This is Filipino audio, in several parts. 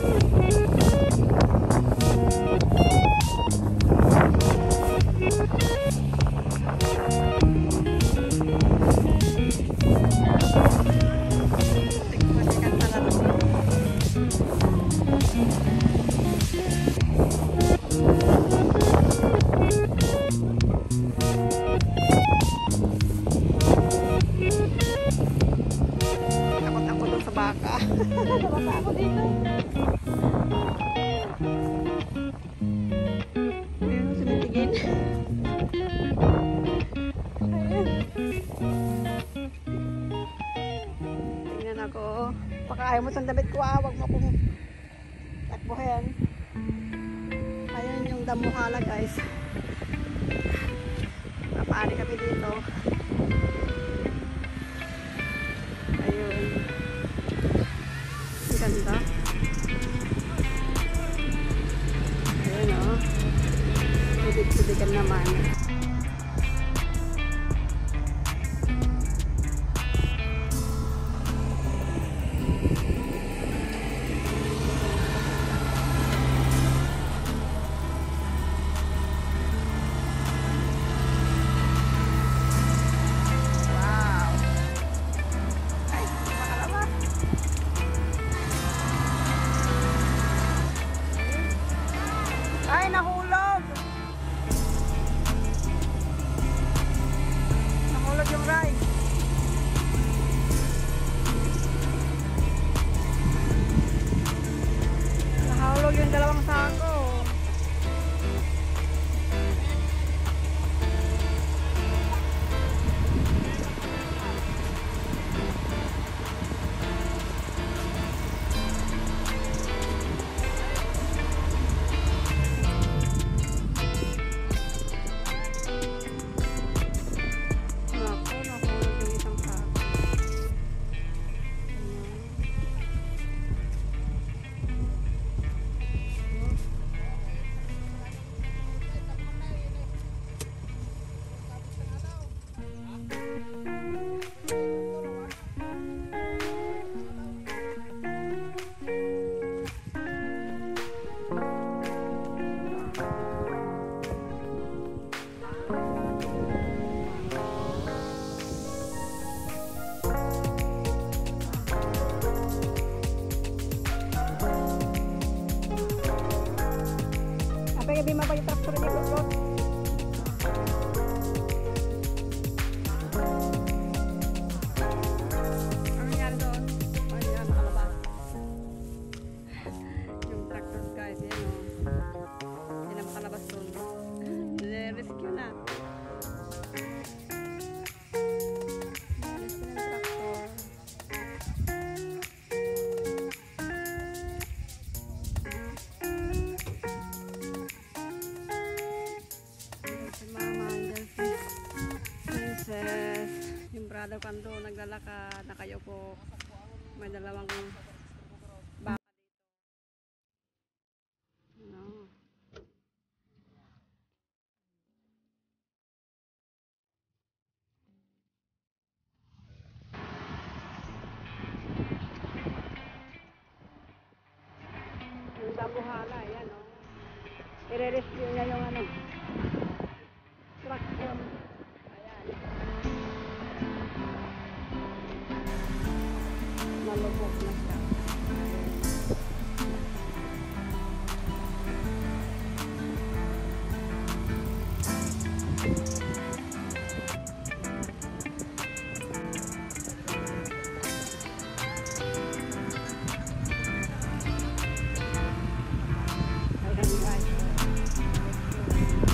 Tingnan ako. Pakaayaw mo sa damit ko, wag mo akong takbuhin. Ayun yung damuhala, guys. Napaani kami dito. Ayun. Ang ganda. Ayun, oh. Sidik-sidikan naman. Ay, nahulog! Nahulog yung ride. Nahulog yung dalawang sako. Apa yung mabay traktor niya ko? Ano nangyari doon? Ano yan, nakalabas. Yung traktor, guys, yan o. Hindi na makalabas doon. Rescue na. Rescue na yung traktor. Yung brother ko ando naglalakad, nakayupo, may dalawang baka dito. No. Yung damuhala, yan o. I-rescue niya yung ano, truck yun. Malubog na siya. Ayan, guys.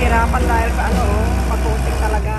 Hirapan dahil sa ano, maputik talaga.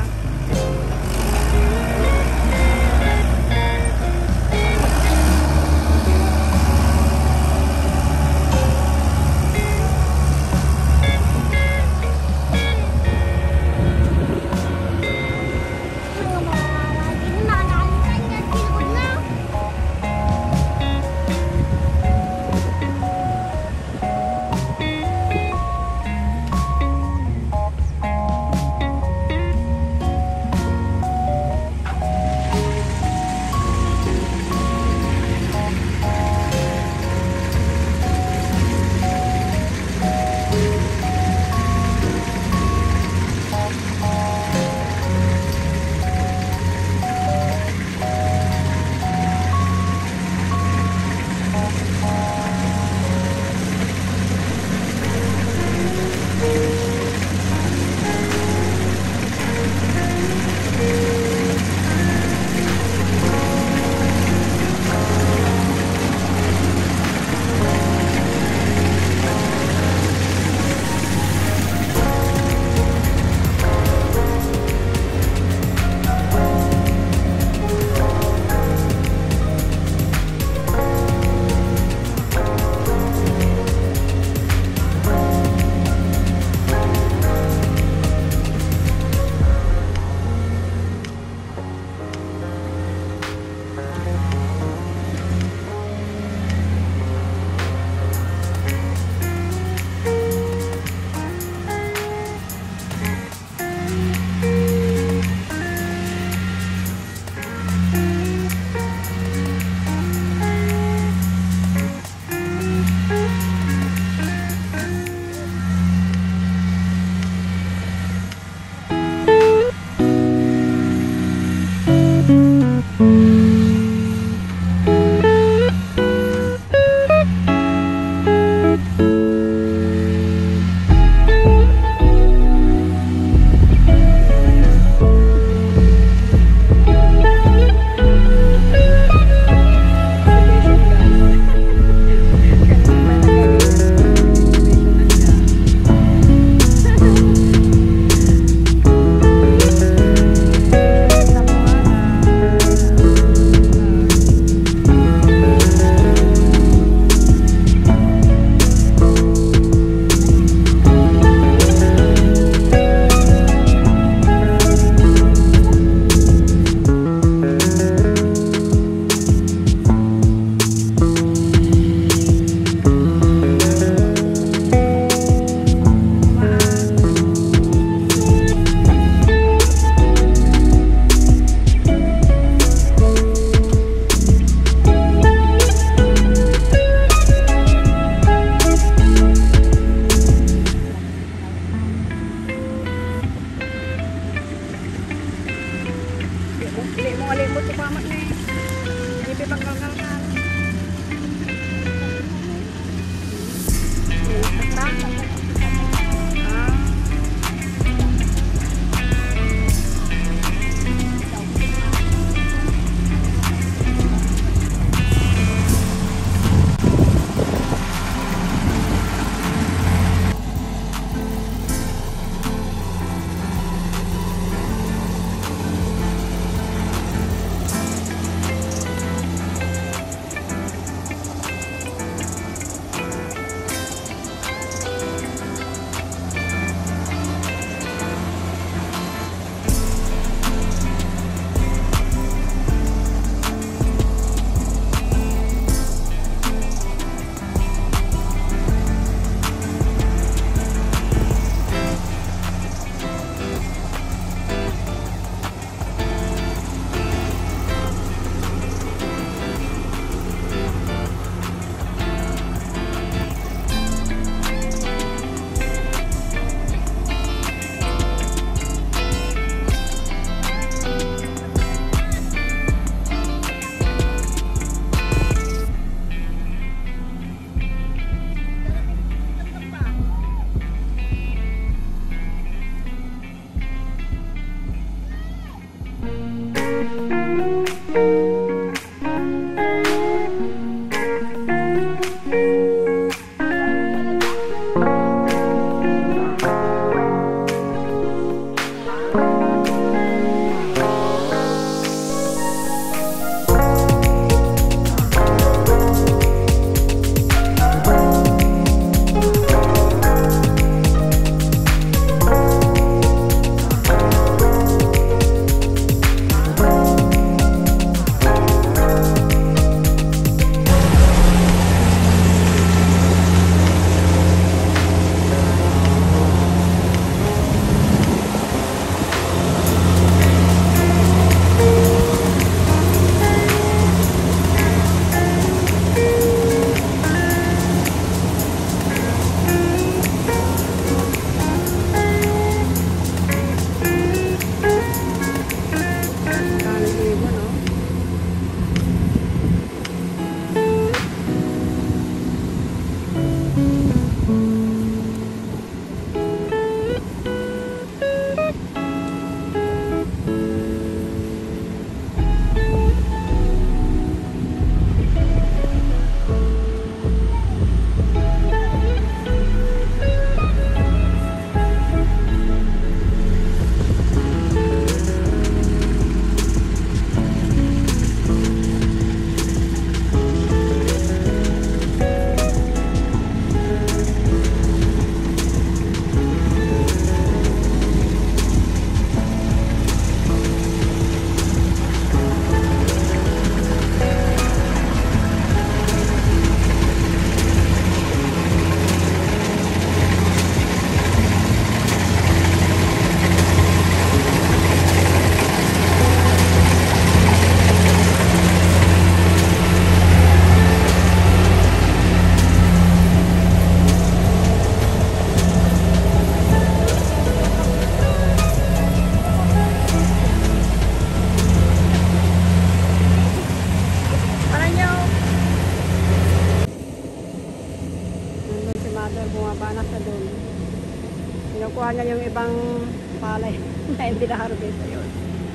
Kinukuha niya yung ibang palay na hindi na harvest. Ayun.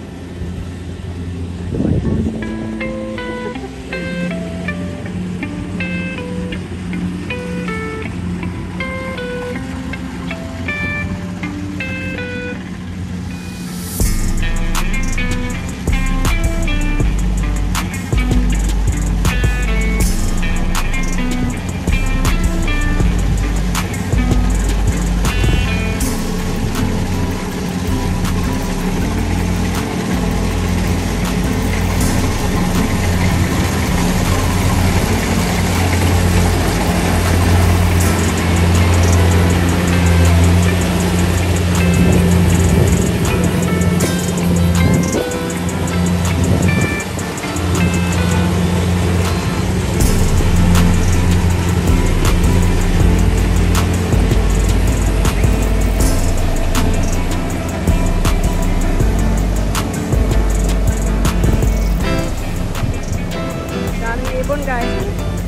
Ibon guys.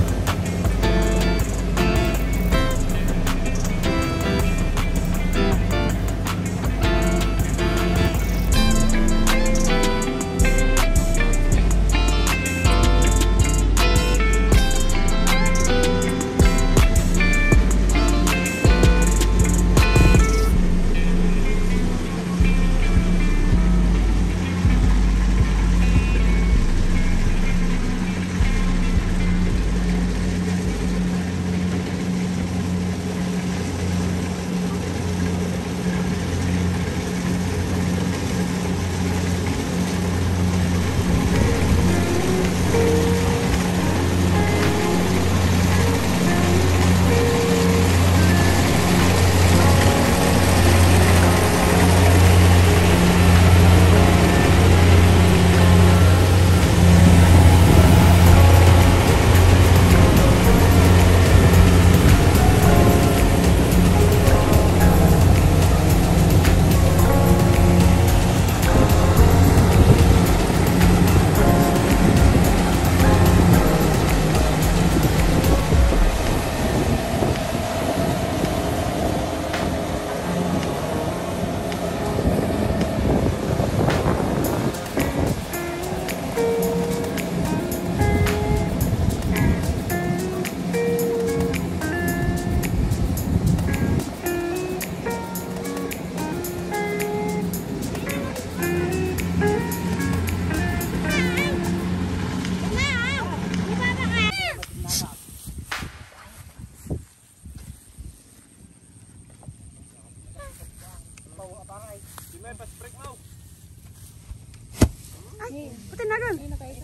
Ay, putin na ron.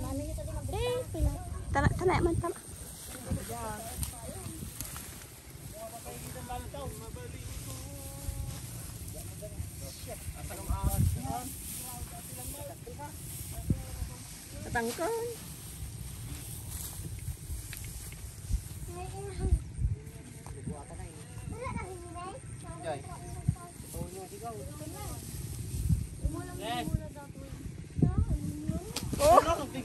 Tanay man, tama. Tatangkon. Oh.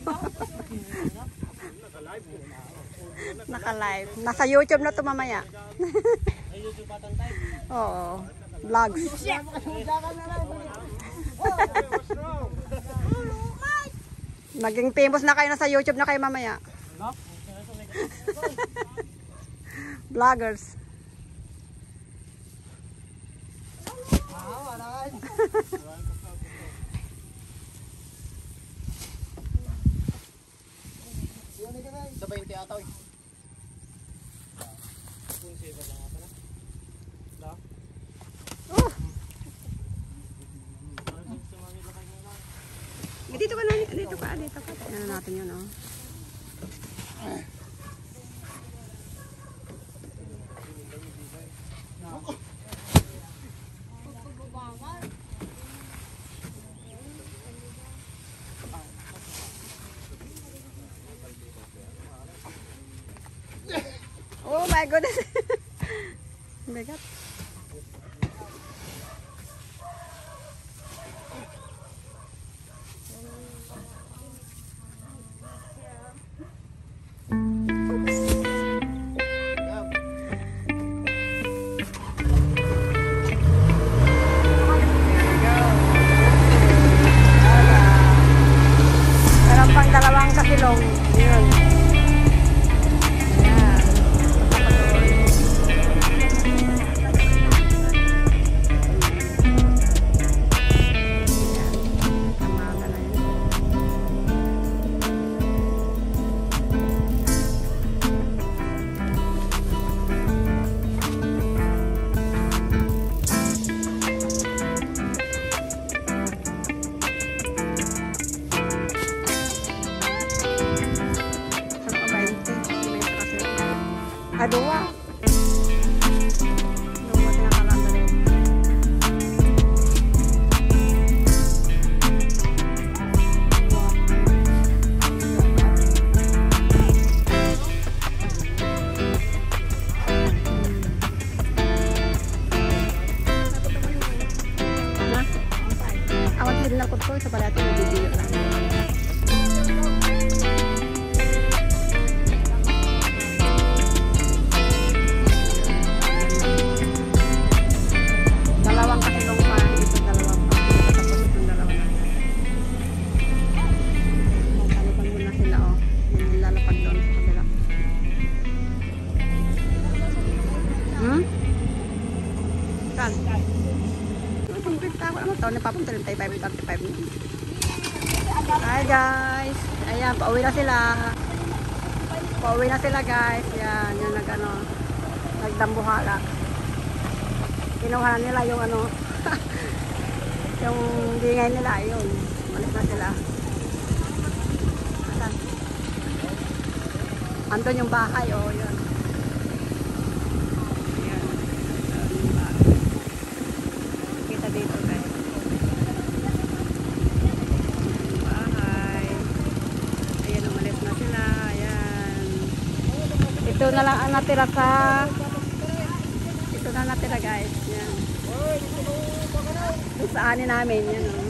Naka-live. Nasa YouTube na to mamaya. Oo. Vlogs. Naging famous na kayo, nasa YouTube na kayo mamaya. Vloggers. Sa 20 ataw eh. Dito ka na, dito ka. Ano natin yun, oh. Oh my goodness. Bigat. Dua. Dua tinakalaan na rin. Awan sila na ko sa pala ito video lang. Dalawang katilong pa, ito dalawang pa. Tapos itong dalawa na. Lalapag muna sila oh. Lalapag doon sa kabila. Saan? Itong pinta ko naman ito. Napapunta rin tayo 5:35. Hi guys. Ayan, pauwi na sila. Pauwi na sila guys. Yan, yung nagdambuhala. Kinuha na nila yung yung dingay nila. Yun. Malis na sila. Asan? Andun yung bahay. Oh, yun. Ayan. Yung bahay. Kita dito guys. Yung bahay. Ayan, umalis na sila. Ayan. Ito na lang ang natira sa... Ito na natira guys. Yan. Doon sa ani namin. Yan o.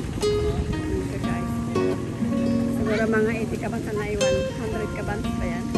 Ito guys. Siguro mga 80 kabans na naiwan. 100 kabans pa yan.